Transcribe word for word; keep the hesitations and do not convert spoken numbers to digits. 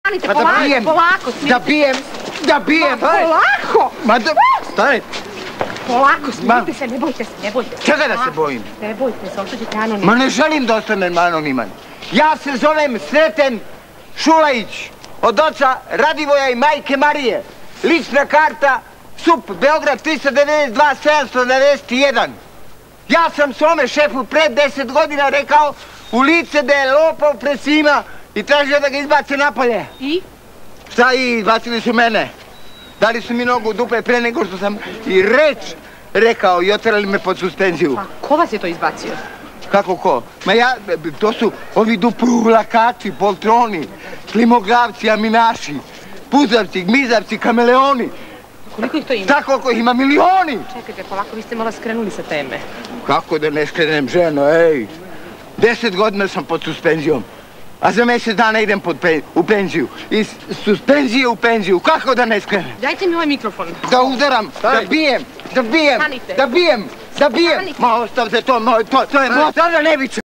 Stanite, polako, polako, smirite. Da bijem, da bijem. Polako! Ma da, stani. Polako, smirite se, ne bojte se, ne bojte se. Čega da se bojim? Ne bojte se, ostaćete anoniman. Ma ne želim da ostanem anoniman. Ja se zovem Sreten Šulajić, od oca Radivoja i majke Marije. Lična karta S U P Beograd tristo devedeset dva sedamsto devedeset jedan. Ja sam svome šefu pred deset godina rekao u lice da je lopov pred svima i tražio da ga izbace napolje. I? Šta i? Izbacili su mene. Dali su mi nogu u dupe pre nego što sam i reč rekao i oterali me pod suspenziju. Pa ko vas je to izbacio? Kako ko? Ma ja, to su ovi dupluvlakači, poltroni, slimoglavci, aminaši, puzavci, gmizavci, kameleoni. Koliko ih to ima? Tako koliko ih ima, milioni! Čekajte, polako, vi ste malo skrenuli sa teme. Kako da ne skrenem, ženo, ej? Deset godina sam pod suspenzijom, a za mjesec dana idem u penziju. Iz suspenzije u penziju, kako da ne skrenem? Dajte mi ovaj mikrofon. Da udaram, da bijem, da bijem, da bijem, da bijem! Ma ostavte to, to je moj, sada ne biće!